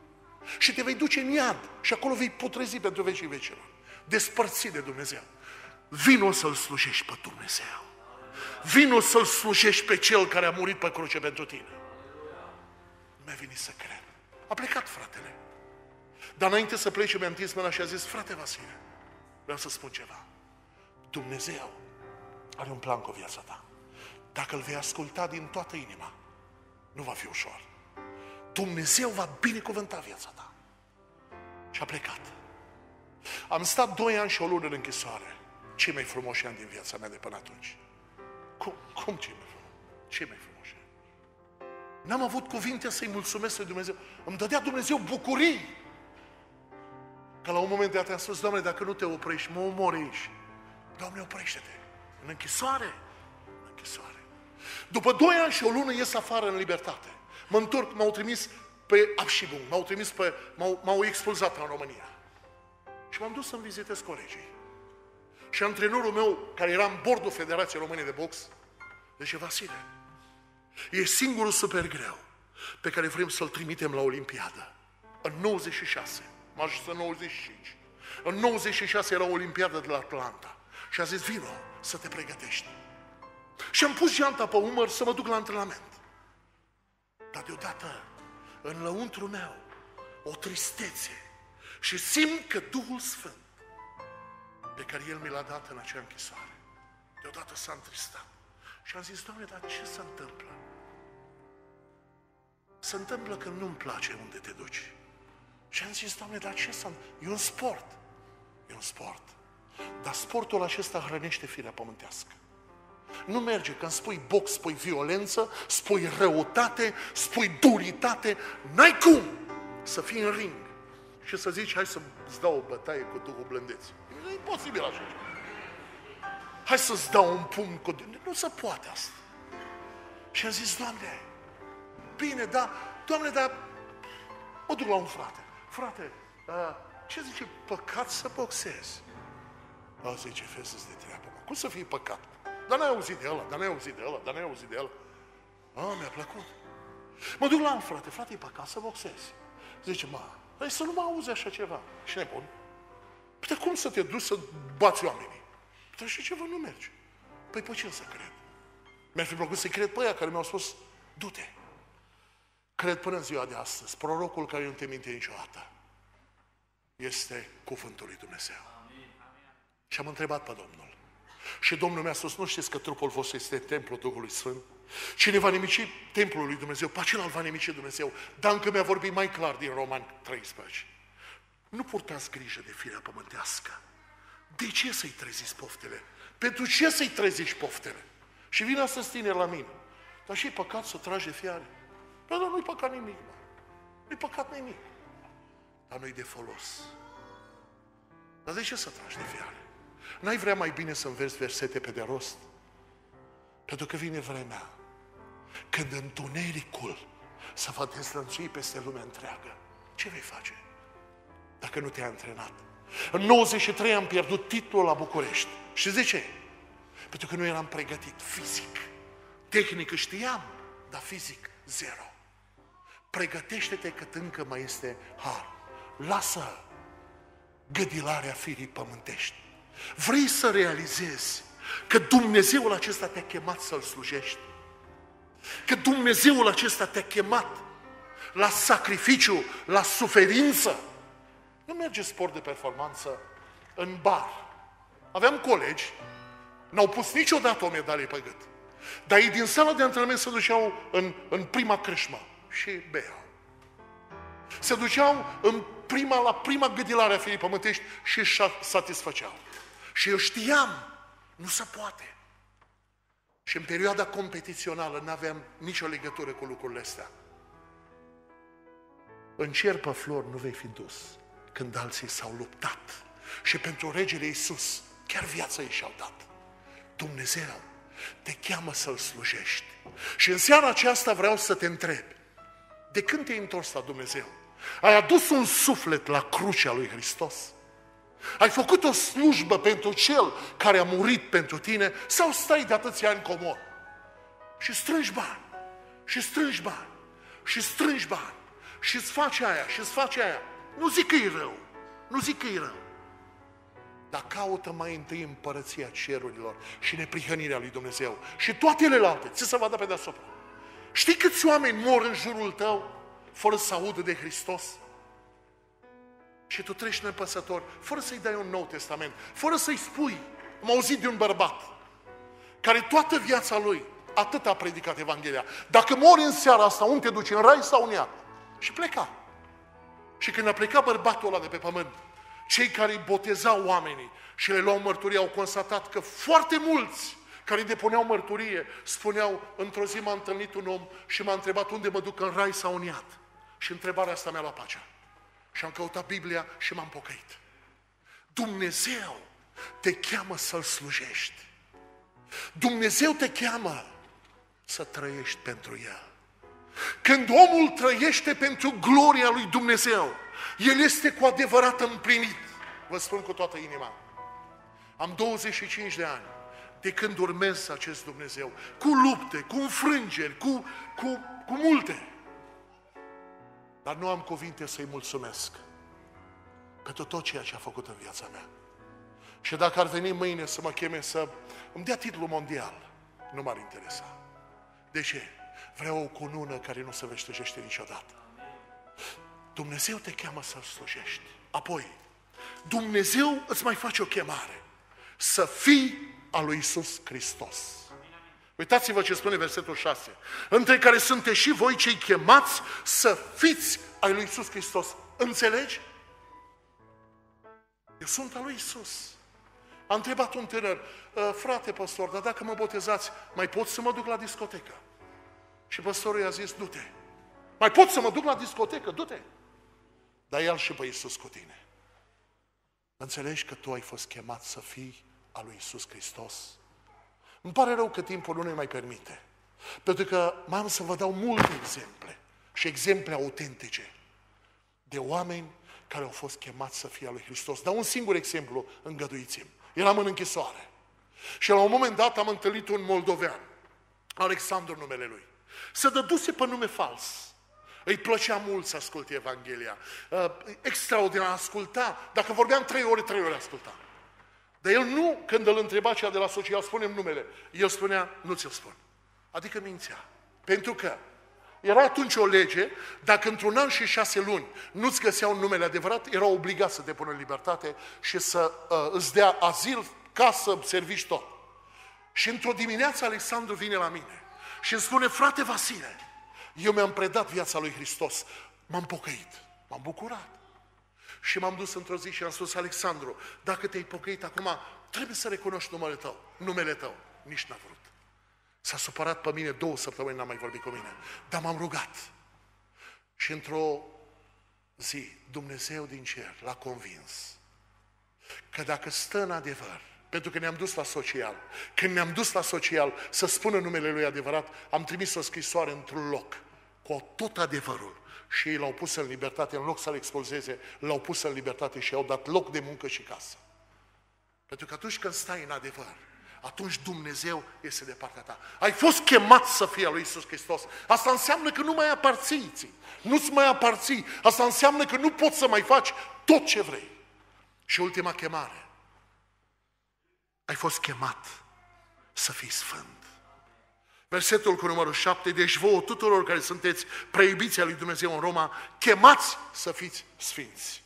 [SPEAKER 1] Și te vei duce în iad și acolo vei putrezi pentru vecii vecilor. Despărțit de Dumnezeu. Vino să-L slujești pe Dumnezeu. Vino să-L slujești pe Cel care a murit pe cruce pentru tine. Nu mi-a venit să cred. A plecat fratele. Dar înainte să plece mi-a întins mâna și a zis, frate Vasile, vreau să spun ceva. Dumnezeu are un plan cu viața ta. Dacă îl vei asculta din toată inima, nu va fi ușor. Dumnezeu va binecuvânta viața ta. Și a plecat. Am stat 2 ani și o lună în închisoare. Cei mai frumoși ani din viața mea de până atunci. Cum cei mai frumoși? Cei mai frumoși ani. N-am avut cuvinte să-i mulțumesc lui Dumnezeu. Îmi dădea Dumnezeu bucurii. Că la un moment dat am spus, Doamne, dacă nu te oprești, mă omori aici. Doamne, oprește-te. În închisoare. În închisoare. După 2 ani și o lună ies afară în libertate. Mă întorc, m-au trimis pe Abșibung, m-au expulzat în România. Și m-am dus să-mi vizitez colegii. Și antrenorul meu, care era în bordul Federației Române de Box, zice, Vasile, e singurul super greu pe care vrem să-l trimitem la Olimpiadă. În 96, m-a ajuns în 95. În 96 era o Olimpiadă de la Atlanta. Și a zis, vino să te pregătești. Și am pus geanta pe umăr să mă duc la antrenament. Dar deodată, în lăuntru meu, o tristețe. Și simt că Duhul Sfânt, pe care El mi l-a dat în acea închisoare, deodată s-a întristat. Și am zis, Doamne, dar ce se întâmplă? Se întâmplă că nu-mi place unde te duci. Și am zis, Doamne, dar ce se întâmplă? E un sport. E un sport. Dar sportul acesta hrănește firea pământească. Nu merge când spui box, spui violență, spui răutate, spui duritate. N-ai cum să fii în ring și să zici, hai să-ți dau o bătaie cu Duhul blândeții. E imposibil așa ceva. Hai să-ți dau un pumn cu... Nu se poate asta. Și am zis, Doamne, bine, da, Doamne, dar mă duc la un frate. Frate, ce zice, păcat să boxezi? Zice, feză-ți de treabă. Cum să fie păcat? Dar n-ai auzit de ăla, dar n-ai auzit de ăla, dar n-ai auzit de ăla. Mi-a plăcut. Mă duc la un frate, e păcat să boxezi. Zice, hai să nu mă auzi așa ceva. Și nebun. Păi cum să te duci să bați oamenii? Păi și ceva nu merge. Păi pe ce să cred? Mi-ar fi plăcut să-i cred pe aia care mi-au spus, du-te. Cred până în ziua de astăzi, prorocul care nu te minte niciodată este cuvântul lui Dumnezeu. Și am întrebat pe Domnul. Și Domnul mi-a spus, nu știți că trupul vostru este templul Duhului Sfânt? Cine va nimici templul lui Dumnezeu, pe acela îl va nimici Dumnezeu. Dar încă mi-a vorbit mai clar din Romani 13. Nu purtați grijă de firea pământească. De ce să-i treziți poftele? Pentru ce să-i treziți poftele? Și vine astăzi tineri la mine. Dar și-i păcat să tragi de fiare? Dar nu-i păcat nimic, mă. Nu-i păcat nimic. Dar nu-i de folos. Dar de ce să tragi de fiare? N-ai vrea mai bine să înveți versete pe de rost? Pentru că vine vremea când întunericul se va dezlănțui peste lumea întreagă. Ce vei face dacă nu te-ai antrenat? În 93 am pierdut titlul la București. Și de ce? Pentru că nu eram pregătit fizic. Tehnică știam, dar fizic zero. Pregătește-te cât încă mai este har. Lasă gâdilarea firii pământești. Vrei să realizezi că Dumnezeul acesta te-a chemat să-L slujești? Că Dumnezeul acesta te-a chemat la sacrificiu, la suferință? Nu merge sport de performanță în bar. Aveam colegi, n-au pus niciodată o medalie pe gât. Dar ei din sala de antrenament se duceau în prima crâșmă și beau. Se duceau la prima gâdilare a firii pământești și își satisfăceau. Și eu știam, nu se poate. Și în perioada competițională n-aveam nicio legătură cu lucrurile astea. În cer pe flori nu vei fi dus când alții s-au luptat. Și pentru regele Iisus, chiar viața ei și-au dat. Dumnezeu te cheamă să-L slujești. Și în seara aceasta vreau să te întreb, de când te-ai întors la Dumnezeu? Ai adus un suflet la crucea lui Hristos? Ai făcut o slujbă pentru Cel care a murit pentru tine? Sau stai de atâția ani comod? Și strângi bani, și strângi bani, și strângi bani, și îți face aia, și îți face aia. Nu zic că e rău, nu zic că e rău. Dar caută mai întâi împărăția cerurilor și neprihănirea lui Dumnezeu. Și toate celelalte, ți se va da pe deasupra. Știi câți oameni mor în jurul tău fără să audă de Hristos? Și tu treci nepăsător, fără să-i dai un nou testament, fără să-i spui. Am auzit de un bărbat care toată viața lui atât a predicat Evanghelia. Dacă mori în seara asta, unde te duci? În rai sau în iad? Și pleca. Și când a plecat bărbatul ăla de pe pământ, cei care îi botezau oamenii și le luau mărturie au constatat că foarte mulți care depuneau mărturie spuneau: într-o zi m-a întâlnit un om și m-a întrebat unde mă duc, în rai sau în iad. Și întrebarea asta mi-a luat pacea. Și am căutat Biblia și m-am pocăit. Dumnezeu te cheamă să-L slujești. Dumnezeu te cheamă să trăiești pentru El. Când omul trăiește pentru gloria lui Dumnezeu, el este cu adevărat împlinit. Vă spun cu toată inima. Am 25 de ani de când urmez acest Dumnezeu, cu lupte, cu înfrângeri, cu multe. Dar nu am cuvinte să-i mulțumesc pentru tot ceea ce a făcut în viața mea. Și dacă ar veni mâine să mă cheme să îmi dea titlul mondial, nu m-ar interesa. De ce? Vreau o cunună care nu se veștejește niciodată. Dumnezeu te cheamă să-L slujești. Apoi, Dumnezeu îți mai face o chemare. Să fii al lui Iisus Hristos. Uitați-vă ce spune versetul 6. Între care sunteți și voi cei chemați să fiți al lui Iisus Hristos. Înțelegi? Eu sunt al lui Iisus. A întrebat un tânăr: frate păstor, dar dacă mă botezați, mai pot să mă duc la discotecă? Și păstorul i-a zis: du-te. Mai pot să mă duc la discotecă? Du-te. Dar ia-L și pe Iisus cu tine. Înțelegi că tu ai fost chemat să fii al lui Iisus Hristos? Îmi pare rău că timpul nu ne mai permite. Pentru că mai am să vă dau multe exemple. Și exemple autentice. De oameni care au fost chemați să fie al lui Hristos. Dar un singur exemplu, îngăduiți-mi. Eram în închisoare. Și la un moment dat am întâlnit un moldovean. Alexandru numele lui. Se dăduse pe nume fals. Îi plăcea mult să asculte Evanghelia. Extraordinar, asculta. Dacă vorbeam 3 ore asculta. Dar el nu, când îl întreba cea de la social, spune-mi numele. El spunea: nu ți-l spun. Adică mințea. Pentru că era atunci o lege, dacă într-un an și 6 luni nu-ți găseau numele adevărat, era obligat să te pună în libertate și să îți dea azil, casă, servici, tot. Și într-o dimineață Alexandru vine la mine și îmi spune: frate Vasile, eu mi-am predat viața lui Hristos, m-am pocăit, m-am bucurat. Și m-am dus într-o zi și am spus: Alexandru, dacă te-ai pocăit acum, trebuie să recunoști numele tău. Nici n-a vrut. S-a supărat pe mine, 2 săptămâni n-a mai vorbit cu mine. Dar m-am rugat. Și într-o zi, Dumnezeu din cer l-a convins că dacă stă în adevăr, pentru că ne-am dus la social, când ne-am dus la social să spună numele lui adevărat, am trimis o scrisoare într-un loc cu tot adevărul. Și ei l-au pus în libertate, în loc să-l expulzeze, l-au pus în libertate și i-au dat loc de muncă și casă. Pentru că atunci când stai în adevăr, atunci Dumnezeu este de partea ta. Ai fost chemat să fii al lui Iisus Hristos. Asta înseamnă că nu mai aparții ție. Nu-ți mai aparții. Asta înseamnă că nu poți să mai faci tot ce vrei. Și ultima chemare. Ai fost chemat să fii sfânt. Versetul cu numărul 7. Deci vouă tuturor care sunteți preiubiți al lui Dumnezeu în Roma, chemați să fiți sfinți.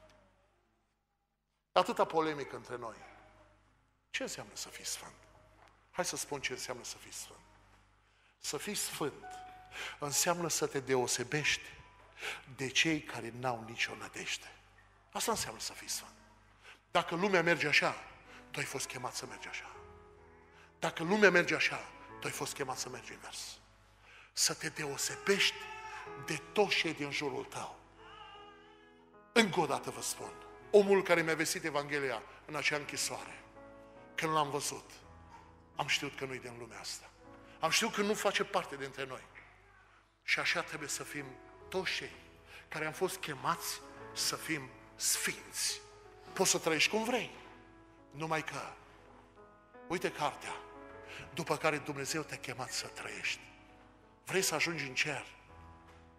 [SPEAKER 1] Atâta polemică între noi. Ce înseamnă să fii sfânt? Hai să spun ce înseamnă să fii sfânt. Să fii sfânt înseamnă să te deosebești de cei care n-au nicio nădejde. Asta înseamnă să fii sfânt. Dacă lumea merge așa, tu ai fost chemat să mergi așa. Dacă lumea merge așa, tu ai fost chemat să mergi invers. Să te deosebești de toți cei din jurul tău. Încă o dată vă spun, omul care mi-a vestit Evanghelia în acea închisoare, când l-am văzut, am știut că nu-i din lumea asta. Am știut că nu face parte dintre noi. Și așa trebuie să fim toți cei care am fost chemați să fim sfinți. Poți să trăiești cum vrei. Numai că, uite cartea, după care Dumnezeu te-a chemat să trăiești. Vrei să ajungi în cer?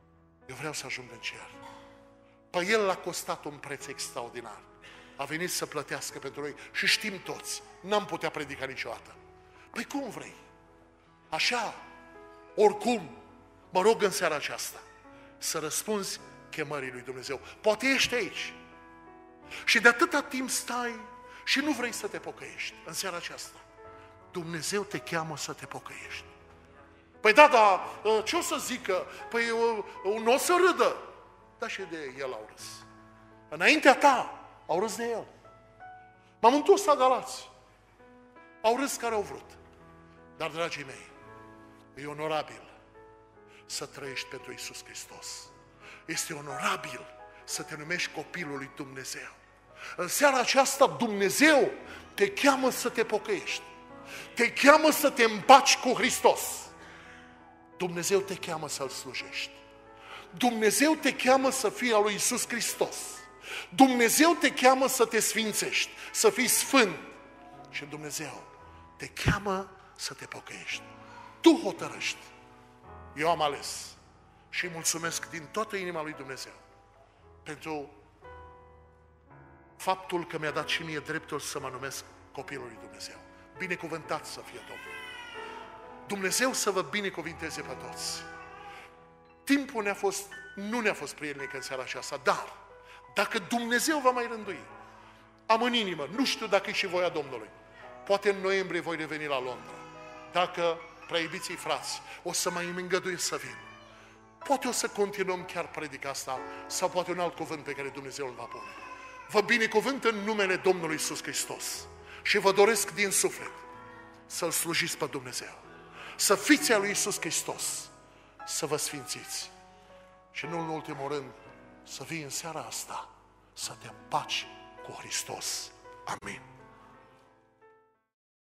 [SPEAKER 1] Eu vreau să ajung în cer. Pe El l-a costat un preț extraordinar. A venit să plătească pentru noi și știm toți, n-am putea predica niciodată. Păi cum vrei? Așa, oricum, mă rog în seara aceasta să răspunzi chemării lui Dumnezeu. Poate ești aici și de atâta timp stai și nu vrei să te pocăiești. În seara aceasta, Dumnezeu te cheamă să te pocăiești. Păi da, dar ce o să zică? Păi nu o să râdă. Dar și de el au râs. Înaintea ta au râs de el. M-am întors la Galați. Au râs care au vrut. Dar, dragii mei, e onorabil să trăiești pentru Iisus Hristos. Este onorabil să te numești copilul lui Dumnezeu. În seara aceasta Dumnezeu te cheamă să te pocăiești. Te cheamă să te împaci cu Hristos. Dumnezeu te cheamă să-L slujești. Dumnezeu te cheamă să fii al lui Iisus Hristos. Dumnezeu te cheamă să te sfințești, să fii sfânt. Și Dumnezeu te cheamă să te pocăiești. Tu hotărăști. Eu am ales și îi mulțumesc din toată inima lui Dumnezeu pentru faptul că mi-a dat și mie dreptul să mă numesc copilul lui Dumnezeu. Binecuvântat să fie Domnul. Dumnezeu să vă binecuvinteze pe toți. Timpul nu ne-a fost prielnic în seara aceasta, dar dacă Dumnezeu va mai rândui, am în inimă, nu știu dacă e și voia Domnului, poate în noiembrie voi reveni la Londra. Dacă, prea iubiții frați, o să mai îmi îngăduiesc să vin. Poate o să continuăm chiar predica asta sau poate un alt cuvânt pe care Dumnezeu îl va pune. Vă binecuvânt în numele Domnului Iisus Hristos și vă doresc din suflet să-L slujiți pe Dumnezeu. Să fiți al lui Iisus Hristos, să vă sfințiți și nu în ultimul rând să vii în seara asta să te împaci cu Hristos. Amin.